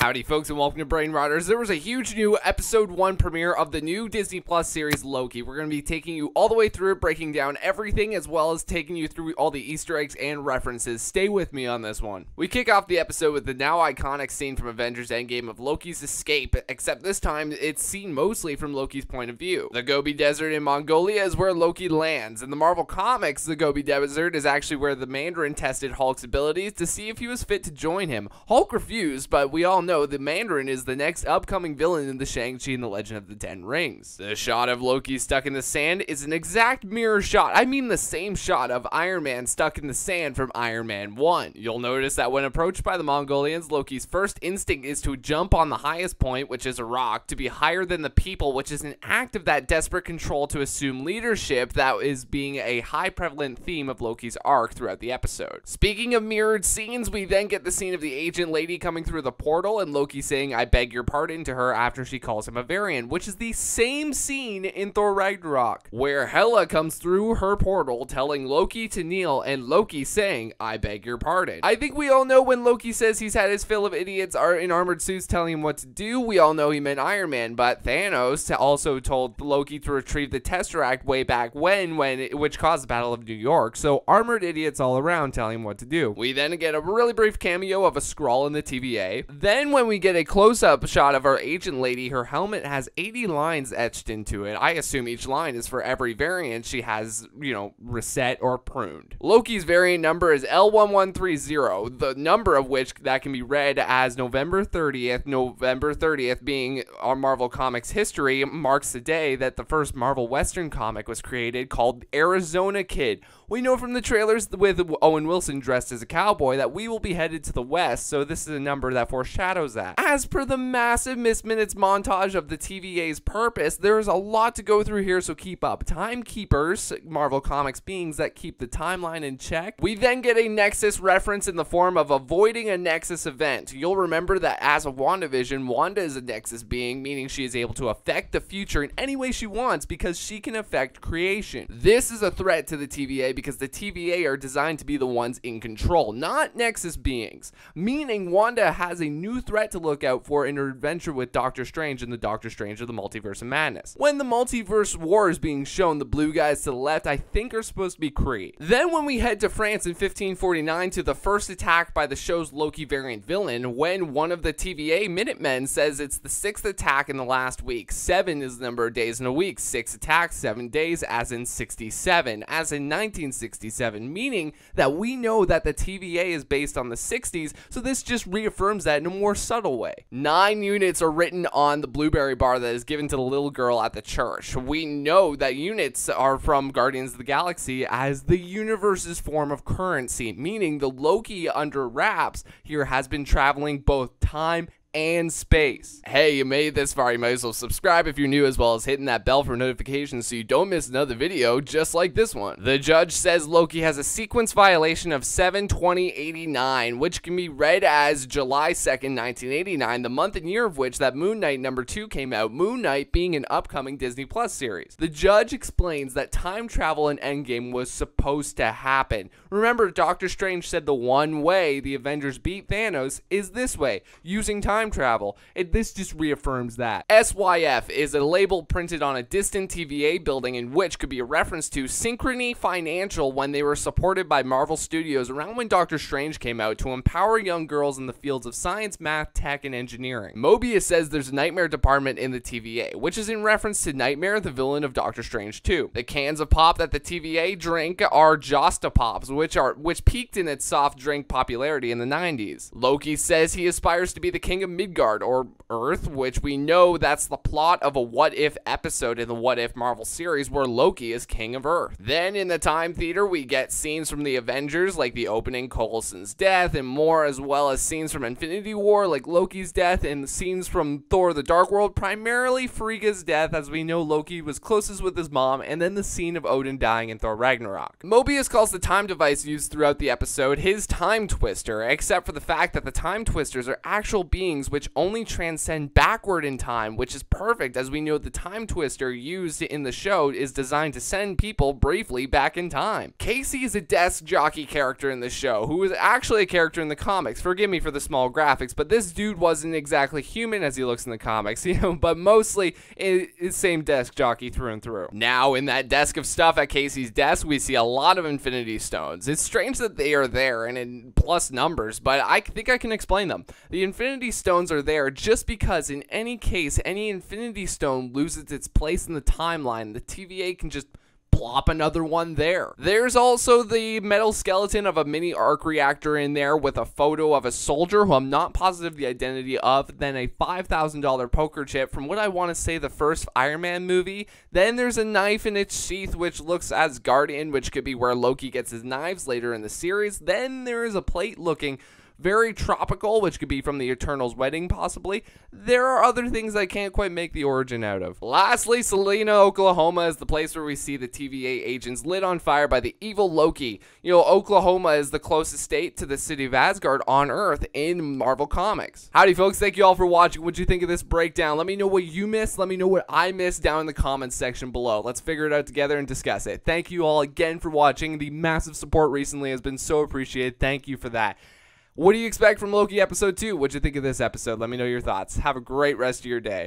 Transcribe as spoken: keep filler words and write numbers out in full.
Howdy folks and welcome to Brain Rotters. There was a huge new episode one premiere of the new Disney Plus series Loki. We're going to be taking you all the way through it, breaking down everything as well as taking you through all the Easter eggs and references. Stay with me on this one. We kick off the episode with the now iconic scene from Avengers Endgame of Loki's escape, except this time it's seen mostly from Loki's point of view. The Gobi Desert in Mongolia is where Loki lands. In the Marvel Comics, the Gobi Desert is actually where the Mandarin tested Hulk's abilities to see if he was fit to join him. Hulk refused, but we all know the Mandarin is the next upcoming villain in the Shang-Chi and the Legend of the Ten Rings. The shot of Loki stuck in the sand is an exact mirror shot. I mean the same shot of Iron Man stuck in the sand from Iron Man one. You'll notice that when approached by the Mongolians, Loki's first instinct is to jump on the highest point, which is a rock, to be higher than the people, which is an act of that desperate control to assume leadership that is being a high prevalent theme of Loki's arc throughout the episode. Speaking of mirrored scenes, we then get the scene of the agent lady coming through the portal and Loki saying "I beg your pardon" to her after she calls him a variant, which is the same scene in Thor Ragnarok, where Hela comes through her portal telling Loki to kneel and Loki saying "I beg your pardon." I think we all know when Loki says he's had his fill of idiots in armored suits telling him what to do, we all know he meant Iron Man, but Thanos also told Loki to retrieve the Tesseract way back when, when it, which caused the Battle of New York, so armored idiots all around telling him what to do. We then get a really brief cameo of a Skrull in the T V A. Then when we get a close-up shot of our agent lady, her helmet has eighty lines etched into it. I assume each line is for every variant she has, you know, reset or pruned. Loki's variant number is L one one three zero, the number of which that can be read as November thirtieth. November thirtieth being our Marvel Comics history marks the day that the first Marvel Western comic was created called Arizona Kid. We know from the trailers with Owen Wilson dressed as a cowboy that we will be headed to the west, so this is a number that foreshadows that. As per the massive missed minutes montage of the T V A's purpose, there is a lot to go through here, so keep up. Timekeepers, Marvel Comics beings that keep the timeline in check. We then get a Nexus reference in the form of avoiding a Nexus event. You'll remember that as of WandaVision, Wanda is a Nexus being, meaning she is able to affect the future in any way she wants because she can affect creation. This is a threat to the T V A because the T V A are designed to be the ones in control, not Nexus beings, meaning Wanda has a new threat to look out for in her adventure with Doctor Strange and the Doctor Strange of the Multiverse of Madness. When the Multiverse War is being shown, the blue guys to the left I think are supposed to be Kree. Then when we head to France in fifteen forty-nine to the first attack by the show's Loki variant villain, when one of the T V A Minutemen says it's the sixth attack in the last week. Seven is the number of days in a week. Six attacks, seven days, as in sixty-seven, as in nineteen sixty-seven, meaning that we know that the T V A is based on the sixties, so this just reaffirms that in a more subtle way. Nine units are written on the blueberry bar that is given to the little girl at the church. We know that units are from Guardians of the Galaxy as the universe's form of currency, meaning the Loki under wraps here has been traveling both time and space. Hey, you made this far, you might as well subscribe if you're new, as well as hitting that bell for notifications so you don't miss another video just like this one. The judge says Loki has a sequence violation of seven twenty eighty-nine, which can be read as July second, nineteen eighty-nine, the month and year of which that Moon Knight number two came out, Moon Knight being an upcoming Disney Plus series. The judge explains that time travel in Endgame was supposed to happen. Remember, Doctor Strange said the one way the Avengers beat Thanos is this way, using time travel. It, this just reaffirms that. S Y F is a label printed on a distant T V A building in which could be a reference to Synchrony Financial when they were supported by Marvel Studios around when Doctor Strange came out to empower young girls in the fields of science, math, tech, and engineering. Mobius says there's a Nightmare department in the T V A, which is in reference to Nightmare, the villain of Doctor Strange two. The cans of pop that the T V A drink are Josta Pops, which are which peaked in its soft drink popularity in the nineties. Loki says he aspires to be the king of Midgard, or Earth, which we know that's the plot of a What If episode in the What If Marvel series where Loki is king of Earth. Then in the Time Theater we get scenes from the Avengers like the opening, Coulson's death, and more, as well as scenes from Infinity War like Loki's death, and scenes from Thor the Dark World, primarily Frigga's death, as we know Loki was closest with his mom, and then the scene of Odin dying in Thor Ragnarok. Mobius calls the time device used throughout the episode his Time Twister, except for the fact that the Time Twisters are actual beings beings which only transcend backward in time, which is perfect as we know the time twister used in the show is designed to send people briefly back in time. Casey is a desk jockey character in the show who is actually a character in the comics. Forgive me for the small graphics, but this dude wasn't exactly human as he looks in the comics, you know, but mostly is same desk jockey through and through. Now, in that desk of stuff at Casey's desk, we see a lot of Infinity Stones. It's strange that they are there and in plus numbers, but I think I can explain them. The Infinity Stones are there just because in any case, any Infinity Stone loses its place in the timeline, the T V A can just plop another one there. There's also the metal skeleton of a mini arc reactor in there with a photo of a soldier who I'm not positive the identity of, then a five thousand dollar poker chip from what I want to say the first Iron Man movie. Then there's a knife in its sheath which looks Asgardian, which could be where Loki gets his knives later in the series. Then there is a plate looking very tropical, which could be from the Eternals wedding possibly. There are other things I can't quite make the origin out of. Lastly, Salina, Oklahoma is the place where we see the T V A agents lit on fire by the evil Loki. You know, Oklahoma is the closest state to the city of Asgard on Earth in Marvel Comics. Howdy folks, thank you all for watching. What'd you think of this breakdown? Let me know what you missed. Let me know what I missed down in the comments section below. Let's figure it out together and discuss it. Thank you all again for watching. The massive support recently has been so appreciated. Thank you for that. What do you expect from Loki episode two? What'd you think of this episode? Let me know your thoughts. Have a great rest of your day.